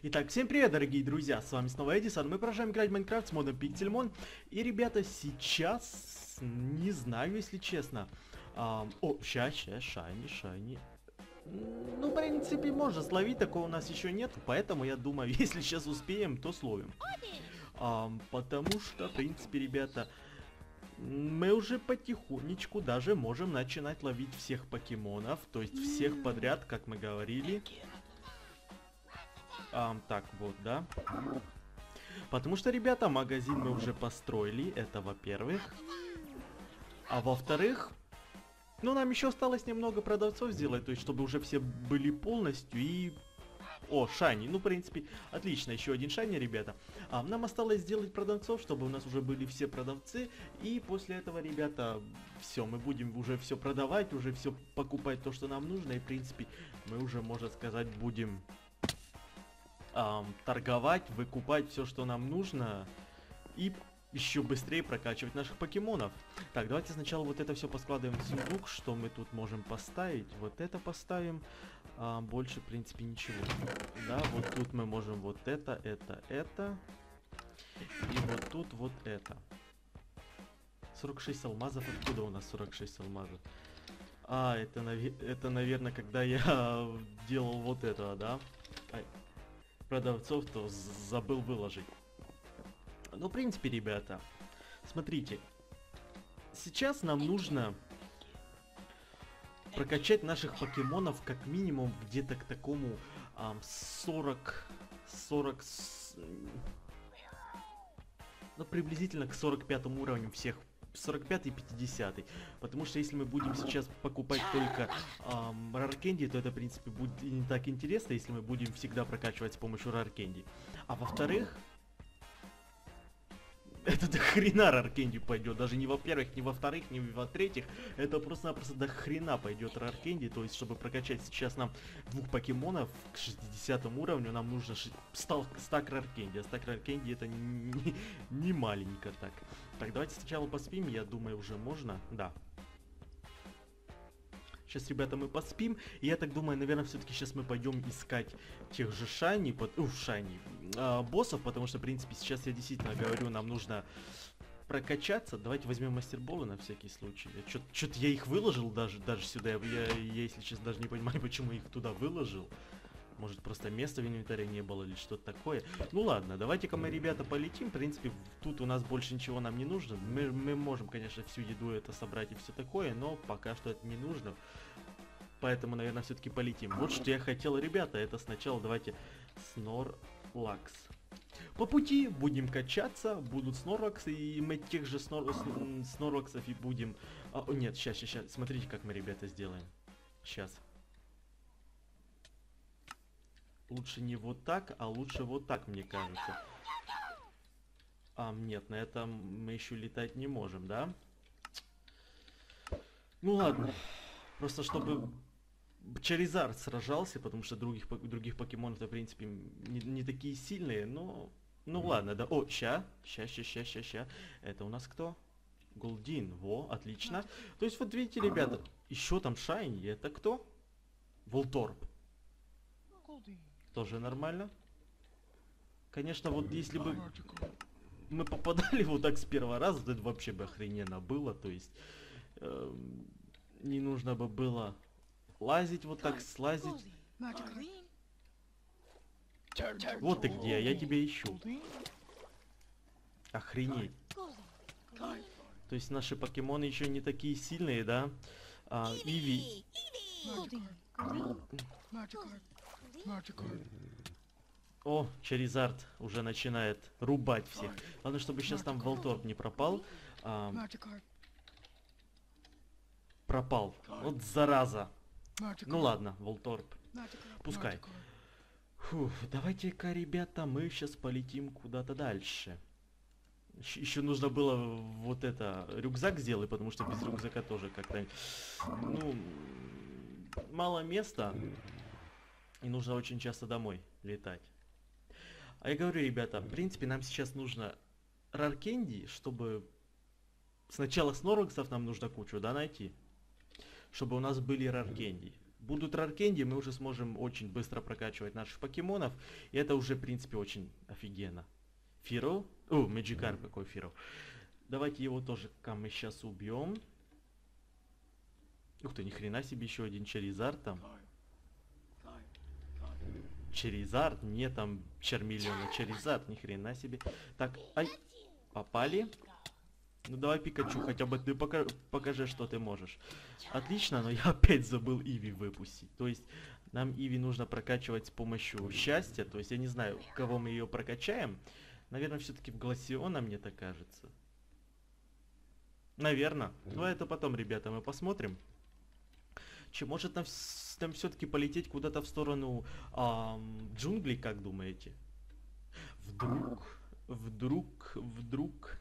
Итак, всем привет, дорогие друзья, с вами снова Эдисон, мы продолжаем играть в Майнкрафт с модом Пиксельмон. И, ребята, сейчас, не знаю, если честно, ща, шайни. Ну, в принципе, можно словить, такого у нас еще нет, поэтому я думаю, если сейчас успеем, то словим. Потому что, в принципе, ребята, мы уже потихонечку даже можем начинать ловить всех покемонов, то есть всех подряд, как мы говорили. Так вот, да. Потому что, ребята, магазин мы уже построили, это во-первых. А во-вторых, ну, нам еще осталось немного продавцов сделать, то есть, чтобы уже все были полностью и... О, шайни, ну, в принципе, отлично, еще один шайни, ребята. Нам осталось сделать продавцов, чтобы у нас уже были все продавцы, и после этого, ребята, все, мы будем уже все продавать, уже все покупать то, что нам нужно, и, в принципе, мы уже, можно сказать, будем... торговать, выкупать все, что нам нужно, и еще быстрее прокачивать наших покемонов. Так, давайте сначала вот это все поскладываем в сундук, что мы тут можем поставить. Вот это поставим, больше, в принципе, ничего. Да, вот тут мы можем вот это, и вот тут вот это. 46 алмазов, откуда у нас 46 алмазов? Это, наверное, когда я делал вот это, да? Продавцов, то забыл выложить. Ну, в принципе, ребята, смотрите. Сейчас нам нужно прокачать наших покемонов как минимум где-то к такому 40, ну, приблизительно к 45 уровню всех. 45 и 50. Потому что если мы будем сейчас покупать только раркенди, то это, в принципе, будет не так интересно, если мы будем всегда прокачивать с помощью раркенди. А во-вторых, это до хрена раркенди пойдет. Даже не во-первых, не во-вторых, не во-третьих. Это просто-напросто до хрена пойдет раркенди. То есть, чтобы прокачать сейчас нам двух покемонов к 60 уровню, нам нужно стак раркенди. А стак раркенди это не маленько так. Так, давайте сначала поспим, я думаю, уже можно. Да. Сейчас, ребята, мы поспим. И я так думаю, наверное, все-таки сейчас мы пойдем искать тех же шайни, боссов, потому что, в принципе, сейчас я действительно говорю, нам нужно прокачаться. Давайте возьмем мастерболы на всякий случай. Что-то я их выложил даже сюда. Я, если честно, даже не понимаю, почему я их туда выложил. Может, просто места в инвентаре не было или что-то такое. Ну ладно, давайте-ка мы, ребята, полетим. В принципе, тут у нас больше ничего нам не нужно. Мы можем, конечно, всю еду это собрать и все такое, но пока что это не нужно. Поэтому, наверное, все-таки полетим. Вот что я хотел, ребята. Это сначала давайте Snorlax. По пути будем качаться, будут Snorlax, и мы тех же Snorlaxов и будем... нет, сейчас. Смотрите, как мы, ребята, сделаем. Сейчас. Лучше не вот так, а лучше вот так, мне кажется. Нет, на этом мы еще летать не можем, да? Ну ладно. Просто чтобы Charizard сражался, потому что других покемонов-то, в принципе, не такие сильные, но... Ну ладно, да. О, ща. Это у нас кто? Голдин. Во, отлично. То есть, вот видите, ребята, еще там Шайни. Это кто? Волторп. Тоже нормально. Конечно, вот если бы мы попадали вот так с первого раза, то это вообще бы охрененно было. То есть не нужно бы было лазить вот так, слазить. Вот ты где, я тебя ищу. Охренеть. То есть наши покемоны еще не такие сильные, да? Иви. О, Charizard уже начинает рубать всех. Ладно, чтобы сейчас там Волторп не пропал. Пропал. Вот зараза. Ну ладно, Волторп. Пускай. Фух, давайте-ка, ребята, мы сейчас полетим куда-то дальше. Еще нужно было вот это, рюкзак сделать, потому что без рюкзака тоже как-то, ну, мало места. И нужно очень часто домой летать. А я говорю, ребята, в принципе, нам сейчас нужно раркенди, чтобы... Сначала Snorlax'ов нам нужно кучу, да, найти? Чтобы у нас были раркенди. будут раркенди, мы уже сможем очень быстро прокачивать наших покемонов. И это уже, в принципе, очень офигенно. Фиро? О, Мэджикарп, какой Фиро. Давайте его тоже мы сейчас убьем. Ух ты, ни хрена себе, еще один Черизард там. Черизард, не там Чармиллион, а Черизард, ни хрена себе. Так, ай, попали. Ну давай, Пикачу, хотя бы ты покажи, что ты можешь. Отлично, но я опять забыл Иви выпустить. То есть нам Иви нужно прокачивать с помощью счастья. То есть я не знаю, кого мы ее прокачаем. Наверное, все-таки в Гласиона, мне так кажется. Наверное. Но это потом, ребята, мы посмотрим. Может нам все-таки полететь куда-то в сторону джунглей, как думаете? Вдруг,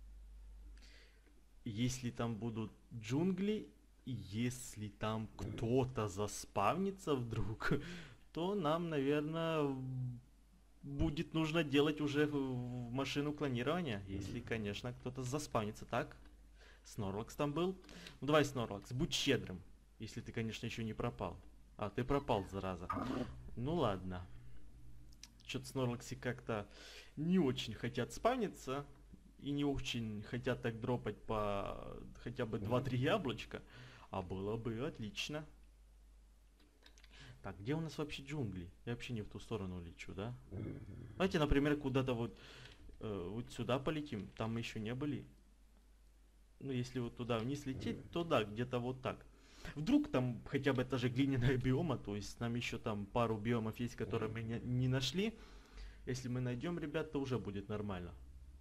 если там будут джунгли, если там кто-то заспавнится вдруг, то нам, наверное, будет нужно делать уже в машину клонирования, если, конечно, кто-то заспавнится, так? Снорлакс там был. Ну давай, Снорлакс, будь щедрым. Если ты, конечно, еще не пропал. А, ты пропал, зараза. Ну ладно. Что-то Снорлакси как-то не очень хотят спавниться. И не очень хотят так дропать по хотя бы 2-3 яблочка. А было бы отлично. Так, где у нас вообще джунгли? Я вообще не в ту сторону лечу, да? Давайте, например, куда-то вот сюда полетим. Там мы еще не были. Ну, если вот туда вниз лететь, то да, где-то вот так. Вдруг там хотя бы это же глиняная биома, то есть нам еще там пару биомов есть, которые мы не нашли. Если мы найдем, ребят, то уже будет нормально.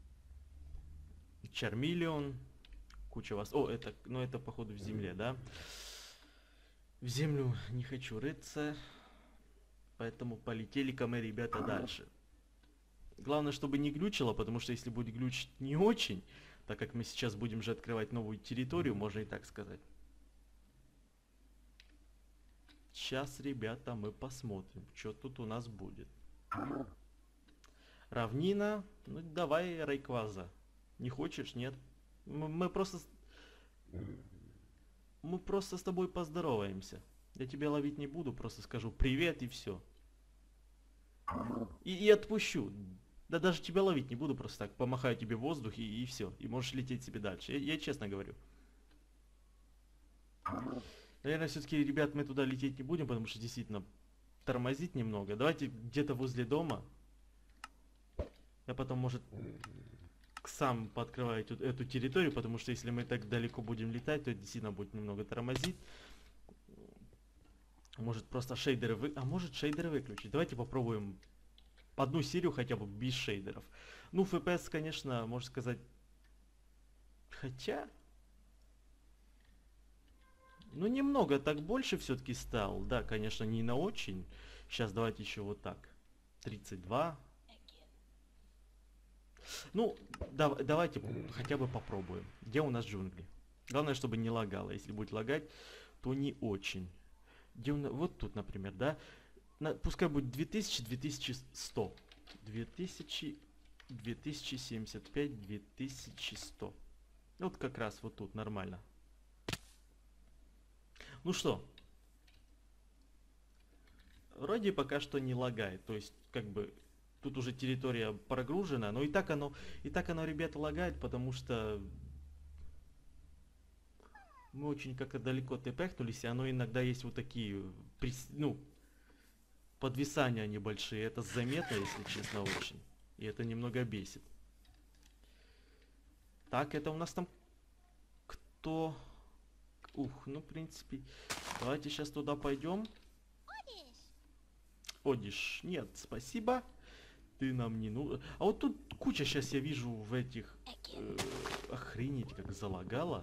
Чармиллион, куча вас. О, это, ну это походу в земле, да? В землю не хочу рыться, поэтому полетели-ка мы, ребята, дальше. Главное, чтобы не глючило, потому что если будет глючить не очень, так как мы сейчас будем же открывать новую территорию, можно и так сказать. Сейчас, ребята, мы посмотрим, что тут у нас будет. Равнина. Ну, давай, Райкваза. Не хочешь? Нет. Мы просто с тобой поздороваемся. Я тебя ловить не буду, просто скажу привет и все. И отпущу. Да даже тебя ловить не буду, просто так помахаю тебе в воздух и все. И можешь лететь себе дальше. Я честно говорю. Наверное, все-таки, ребят, мы туда лететь не будем, потому что действительно тормозить немного. Давайте где-то возле дома. Я потом, может, сам пооткрываю эту территорию, потому что если мы так далеко будем летать, то это действительно будет немного тормозить. Может просто шейдеры А может шейдеры выключить. Давайте попробуем одну серию хотя бы без шейдеров. Ну, FPS, конечно, можно сказать... Хотя... Ну, немного так больше все-таки стал. Да, конечно, не на очень. Сейчас давайте еще вот так. 32. Ну, давайте хотя бы попробуем. Где у нас джунгли? Главное, чтобы не лагало. Если будет лагать, то не очень. Где вот тут, например, да? Пускай будет 2000, 2100. 2000, 2075, 2100. Вот как раз вот тут нормально. Ну что? Вроде пока что не лагает. То есть, как бы, тут уже территория прогружена. Но и так оно, ребята, лагает, потому что мы очень как-то далеко тпхнулись, и оно иногда есть вот такие, ну, подвисания небольшие. Это заметно, если честно, очень. И это немного бесит. Так, это у нас там кто? Ух, ну, в принципе, давайте сейчас туда пойдем. Одиш, нет, спасибо. Ты нам не нужен. А вот тут куча сейчас я вижу в этих... охренеть, как залагало.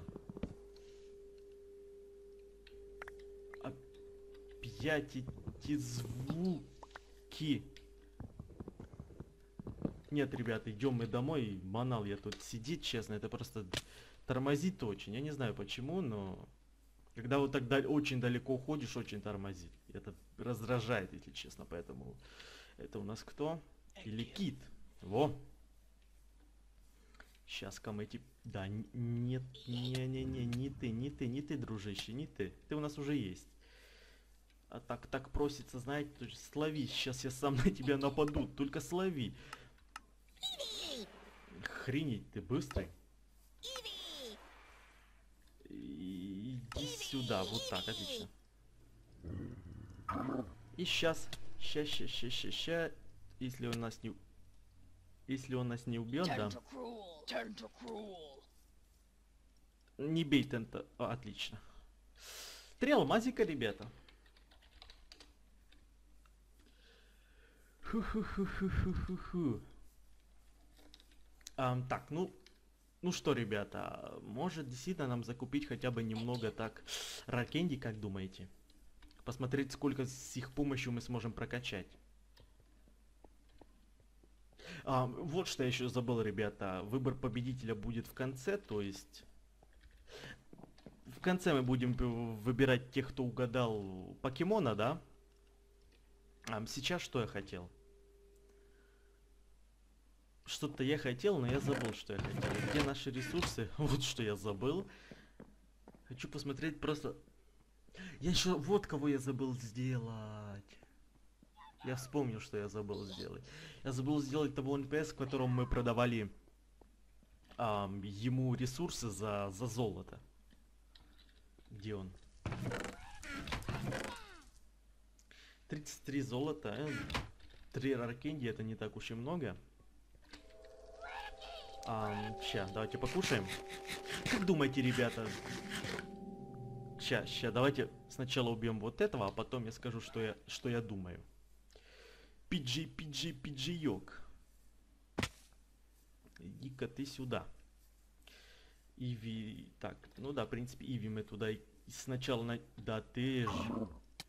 Опять эти звуки. Нет, ребята, идем мы домой. Манал я тут сидит, честно. Это просто тормозит очень. Я не знаю почему, но... Когда вот так очень далеко уходишь, очень тормозит. Это раздражает, если честно. Поэтому это у нас кто? Или Кит. Во. Сейчас-ка мы эти... Да, нет, не ты, дружище, не ты. Ты у нас уже есть. А так просится, знаете, то есть слови, сейчас я сам на тебя нападу, только слови. Охренеть, ты быстрый. Иди сюда, вот так, отлично. И сейчас, ща, если он нас не, если он нас не убьет, да. Не бей тента, отлично. 3 алмазика, ребята. Фу-фу-фу-фу-фу-фу. Так, ну что, ребята, может действительно нам закупить хотя бы немного так ракенди, как думаете? Посмотреть, сколько с их помощью мы сможем прокачать. Вот что я еще забыл, ребята. Выбор победителя будет в конце, то есть... В конце мы будем выбирать тех, кто угадал покемона, да? Сейчас что я хотел? Что-то я хотел, но я забыл, что я хотел. Где наши ресурсы? Вот что я забыл. Хочу посмотреть просто... Я еще... Вот кого я забыл сделать. Я вспомнил, что я забыл сделать. Я забыл сделать того НПС, в котором мы продавали ему ресурсы за золото. Где он? 33 золота. 3 раркенди, это не так уж и много. Ща, давайте покушаем. Как думаете, ребята? Ща, давайте сначала убьем вот этого, а потом я скажу, что я думаю. Пиджи-йог. Иди-ка ты сюда. Иви... Так, ну да, в принципе, Иви мы туда сначала... Да ты ж...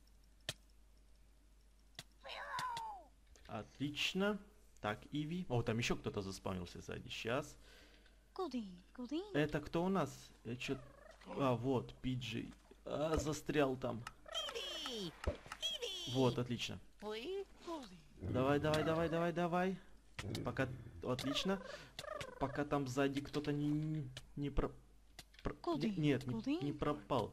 Отлично. Так, Иви. О, там еще кто-то заспавнился сзади. Сейчас. Это кто у нас? Вот, Пиджи. Застрял там. Вот, отлично. Давай. Пока... Отлично. Пока там сзади кто-то не пропал.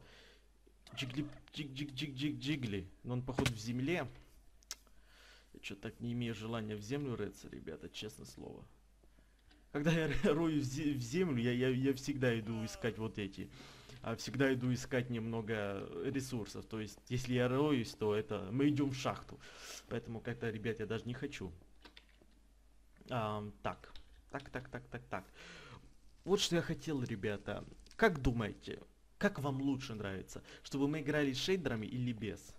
Джигли. Но он, походу, в земле. Я что-то так не имею желания в землю рыться, ребята, честное слово. Когда я рою в землю, я всегда иду искать вот эти. Всегда иду искать немного ресурсов. То есть, если я роюсь, то это мы идем в шахту. Поэтому как-то, ребят, я даже не хочу. Так. Вот что я хотел, ребята. Как думаете, как вам лучше нравится? Чтобы мы играли с шейдерами или без?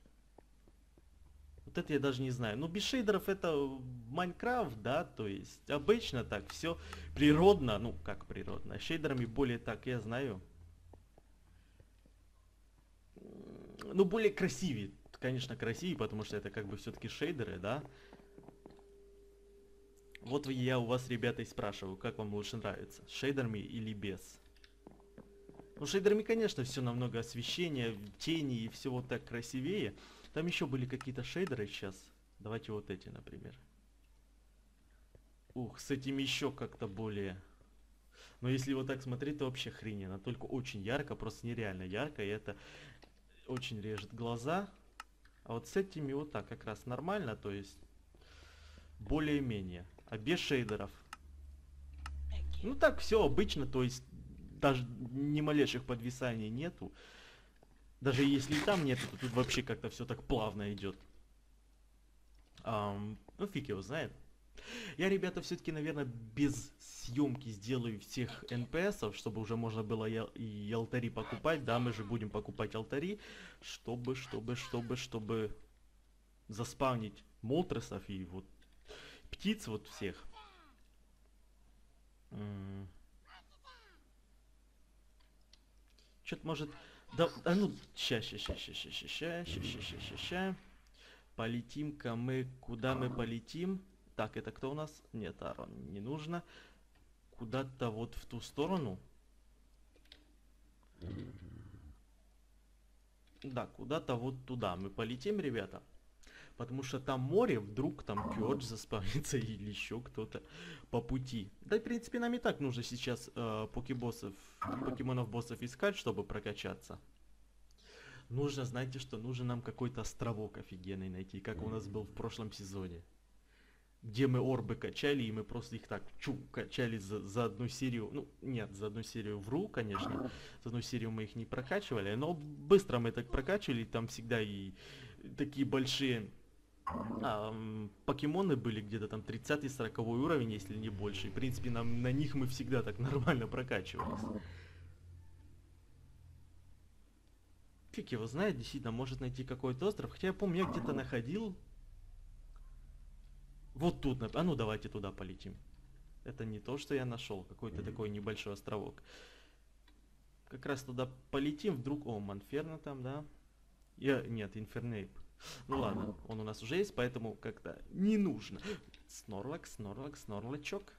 Вот это я даже не знаю. Но без шейдеров это Майнкрафт, да, то есть обычно так все природно, ну как природно, шейдерами более так, я знаю. Ну более красивее, конечно красивее, потому что это как бы все-таки шейдеры, да. Вот я у вас, ребята, и спрашиваю, как вам лучше нравится, с шейдерами или без? Ну шейдерами, конечно, все намного освещения, тени и все вот так красивее. Там еще были какие-то шейдеры сейчас. Давайте вот эти, например. Ух, с этими еще как-то более... Но если вот так смотреть, то вообще хрененно. Только очень ярко, просто нереально ярко. И это очень режет глаза. А вот с этими вот так как раз нормально. То есть более-менее. А без шейдеров. Ну так все обычно. То есть даже ни малейших подвисаний нету. Даже если там нет, то тут вообще как-то все так плавно идет. Ну фиг его знает. Я, ребята, все-таки, наверное, без съемки сделаю всех НПСов, чтобы уже можно было и алтари покупать. Да, мы же будем покупать алтари, чтобы заспавнить молтресов и вот птиц вот всех. Что-то может... Да, ну, ща. Полетим-ка мы... Куда мы полетим? Так, это кто у нас? Нет, Арон, не нужно. Куда-то вот в ту сторону. Да, куда-то вот туда мы полетим, ребята. Потому что там море, вдруг там Кёрдж заспавнится или еще кто-то по пути. Да, в принципе, нам и так нужно сейчас покемонов-боссов искать, чтобы прокачаться. Нужно, знаете что, нужно нам какой-то островок офигенный найти, как у нас был в прошлом сезоне. Где мы орбы качали, и мы просто их так качали за одну серию. Ну, нет, за одну серию вру, конечно. За одну серию мы их не прокачивали, но быстро мы так прокачивали, там всегда и такие большие покемоны были, где-то там 30-40 уровень, если не больше. И, в принципе, на них мы всегда так нормально прокачивались. Фиг его знает, действительно, может найти какой-то остров. Хотя я помню, я где-то находил. Вот тут, а ну давайте туда полетим. Это не то, что я нашел, какой-то такой небольшой островок. Как раз туда полетим, вдруг... О, Монферно там, да? Нет, Инфернейп. Ну ладно, он у нас уже есть, поэтому как-то не нужно. Снорлаксчок.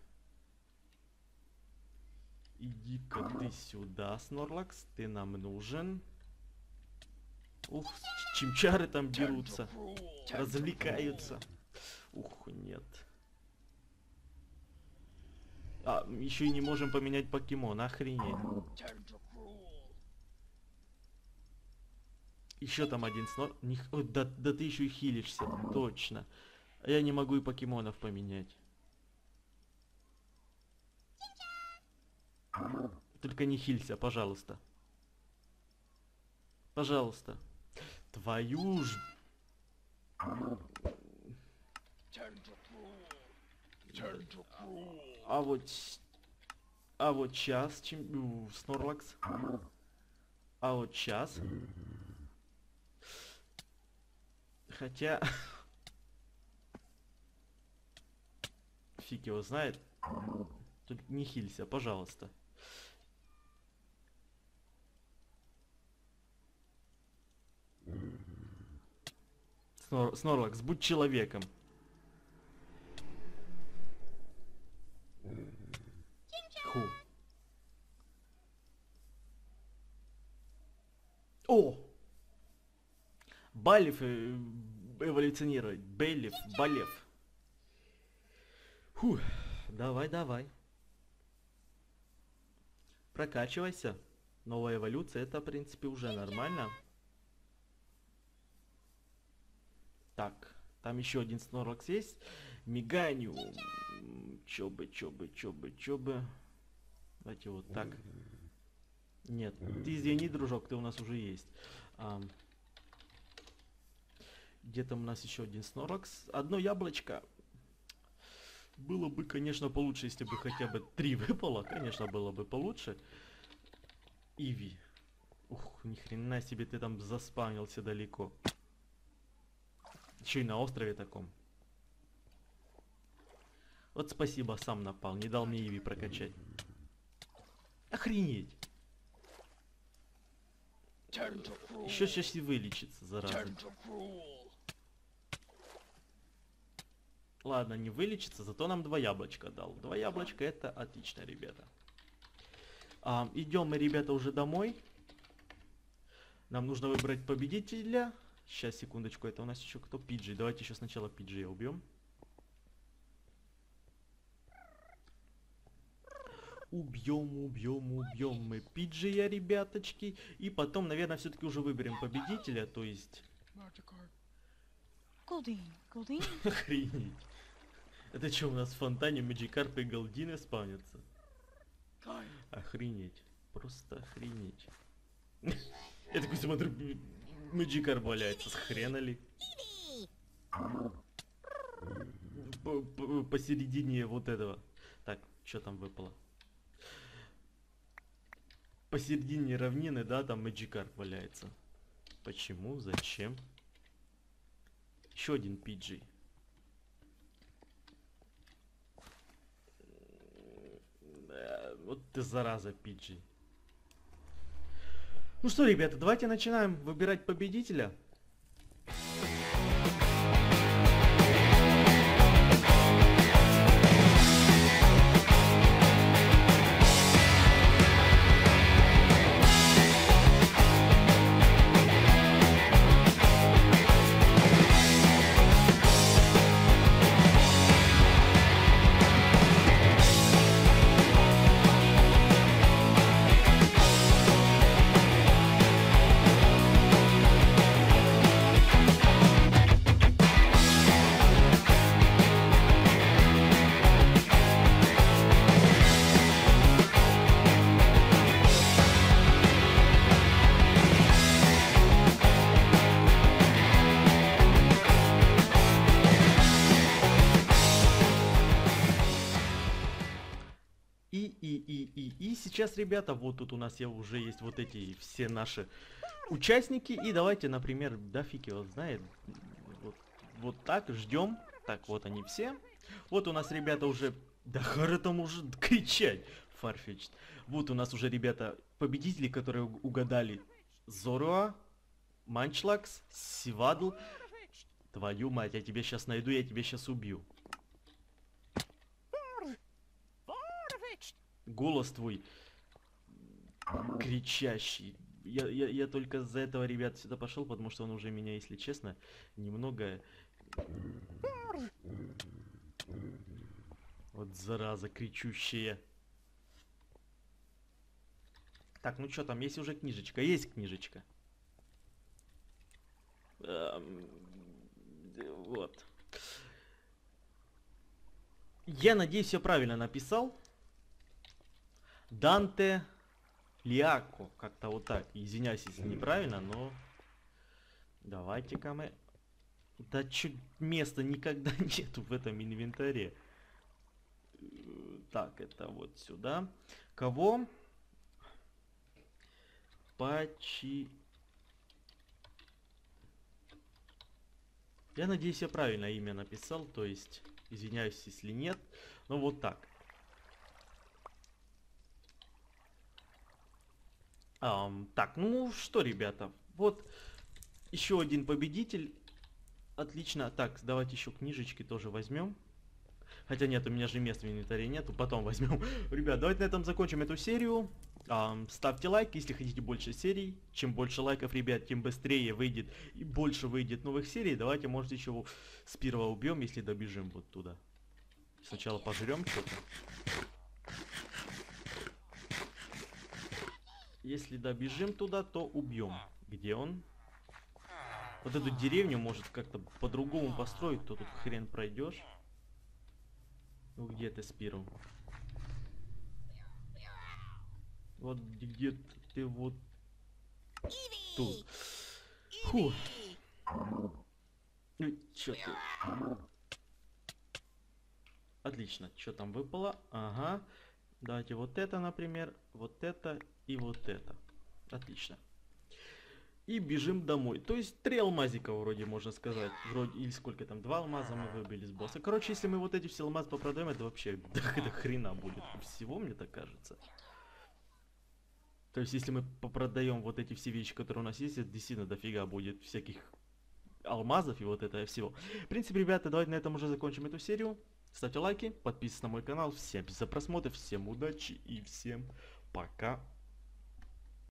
Иди-ка ты сюда, Снорлакс, ты нам нужен. Ух, чимчары там дерутся, развлекаются. Ух, нет. Еще и не можем поменять покемона, охренеть. Еще там один снор... Ой, да ты еще и хилишься, точно. А я не могу и покемонов поменять. Только не хилься, пожалуйста. Пожалуйста. Твою ж... А вот сейчас, Снорлакс. А вот сейчас. Хотя... Фиг его знает. Тут не хилься, пожалуйста. Снорлакс, будь человеком. Ху. О! Балев эволюционирует. Балев. Фу. Давай. Прокачивайся. Новая эволюция, это, в принципе, уже нормально. Так, там еще один Снорлакс есть. Меганиум. Чё бы. Давайте вот так. Нет, ты извини, дружок, ты у нас уже есть. Где там у нас еще один Снорлакс? Одно яблочко. Было бы, конечно, получше, если бы хотя бы 3 выпало. Конечно, было бы получше. Иви. Ух, ни хрена себе ты там заспавнился далеко. Еще и на острове таком. Вот спасибо, сам напал, не дал мне Иви прокачать. Охренеть. Еще сейчас и вылечится, зараза. Ладно, не вылечится, зато нам 2 яблочка дал. 2 яблочка, это отлично, ребята. Идем мы, ребята, уже домой. Нам нужно выбрать победителя. Сейчас, секундочку, это у нас еще кто? Пиджи. Давайте еще сначала Пиджи убьем. Убьем мы Пиджия, ребяточки. И потом, наверное, все-таки уже выберем победителя, то есть... Голдин. Охренеть. Это что, у нас в фонтане Мэджикарп и Голдины спавнятся? Охренеть. Просто охренеть. Я такой смотрю, Мэджикарп валяется, с хрена ли? Посередине вот этого. Так, что там выпало? Посередине равнины, да, там Мэджикарп валяется. Почему? Зачем? Еще один Пиджи. Вот ты зараза, Пиджи. Ну что, ребята, давайте начинаем выбирать победителя. И сейчас, ребята, вот тут у нас уже есть вот эти все наши участники. И давайте, например, да фиг его знает. Вот так, ждем. Так, вот они все. Вот у нас, ребята, уже... Да хара там уже кричать. Farfetch'd. Вот у нас уже, ребята, победители, которые угадали. Зоруа, Манчлакс, Сивадл. Твою мать, я тебя сейчас найду, я тебя сейчас убью. Голос твой кричащий. Я только за этого, ребят, сюда пошел, потому что он уже меня, если честно, немного... Вот зараза кричущая. Так, ну что там, есть уже книжечка? Есть книжечка. Вот. Я надеюсь, все правильно написал. Данте Лиако. Как-то вот так. Извиняюсь, если неправильно, но... Давайте-ка мы... Да чё, места никогда нету в этом инвентаре. Так, это вот сюда. Кого? Я надеюсь, я правильно имя написал, то есть, извиняюсь, если нет. Но вот так. Так, ну что, ребята, вот еще один победитель. Отлично. Так, давайте еще книжечки тоже возьмем. Хотя нет, у меня же места в инвентаре нету, потом возьмем. Ребят, давайте на этом закончим эту серию. Ставьте лайк, если хотите больше серий. Чем больше лайков, ребят, тем быстрее выйдет и больше выйдет новых серий. Давайте, может, еще сперва убьем, если добежим вот туда. Сначала пожрем что-то. Если добежим туда, то убьем. Где он? Вот эту деревню может как-то по-другому построить, то тут хрен пройдешь. Ну где ты, Спиру? Вот где ты вот тут. Фу. Ну чё ты? Отлично. Что там выпало? Ага. Давайте вот это, например. Вот это и вот это. Отлично. И бежим домой. То есть 3 алмазика вроде, можно сказать. Вроде, или сколько там, 2 алмаза мы выбили с босса. Короче, если мы вот эти все алмазы попродаем, это вообще до хрена будет всего, мне так кажется. То есть, если мы попродаем вот эти все вещи, которые у нас есть, это действительно дофига будет всяких алмазов и вот этого всего. В принципе, ребята, давайте на этом уже закончим эту серию. Ставьте лайки, подписывайтесь на мой канал. Всем за просмотр, всем удачи и всем пока.